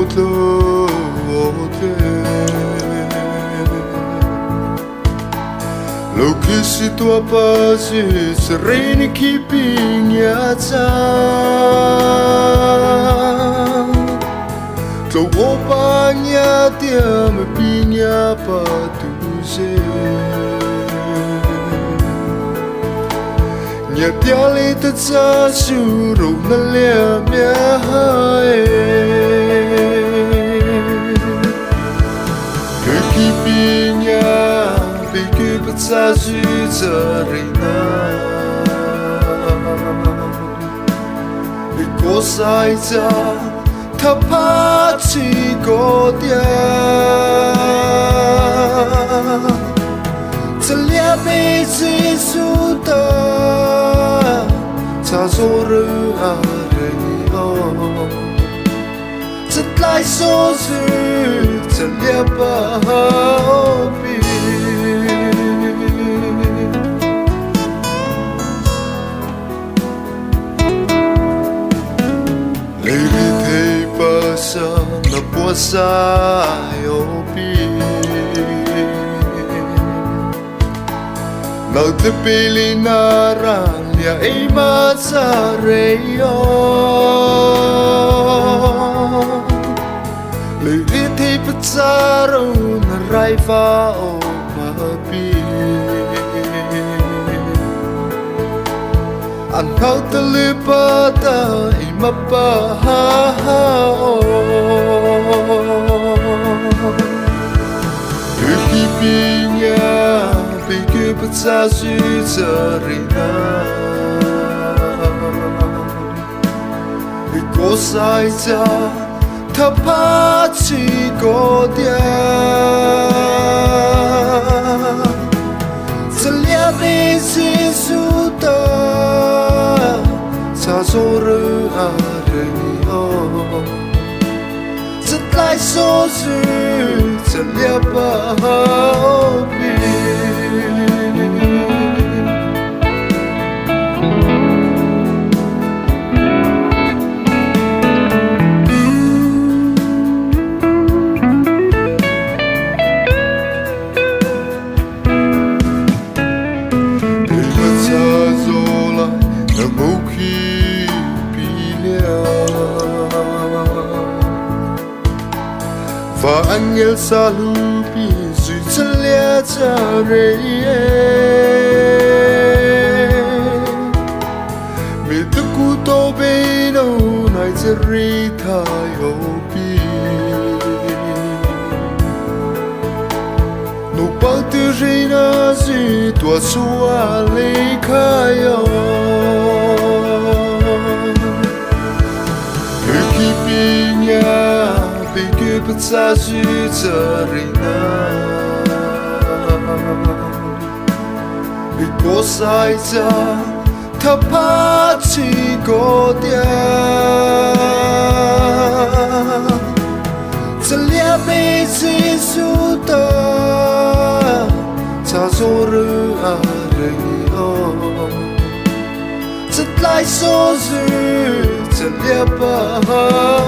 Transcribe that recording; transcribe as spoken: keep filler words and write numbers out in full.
tlo te lo che si tua pace sereni chi pignazza tlo opagna dia me pigna pa tu se nya piale ta sa su ro na le mia hai ke ki pinya pe ke pa sa su za reina e ko sai za ta pa chi ko dia za lia pe si su ta ta so ru a re o za lai so su za lia pa pi le ri te pa sa na po sa yo pi Nau te pili nā rālia e māsa reio Le ri te pataro na raiva o mapi An hau te lupata i mapaha o Uhi pinya Peke patsa su zarina E ko sai za ta pa chi ko dia Za lia me si su ta Za so ru a re ni o Za lai so su Za lia pa pi Và anh yêu xa lupi Dù chân lia cha rê Mê tức cụ tô bê đâu Nai cha rê tha yo pi Nô bao tư rê na dì Tua xua lê kha yo Ư khi pi nha Peke patsa su zarina E ko sai za ta pa chi ko dia Za lia me si su ta Za so ru a re o Za lai so su Za lia pa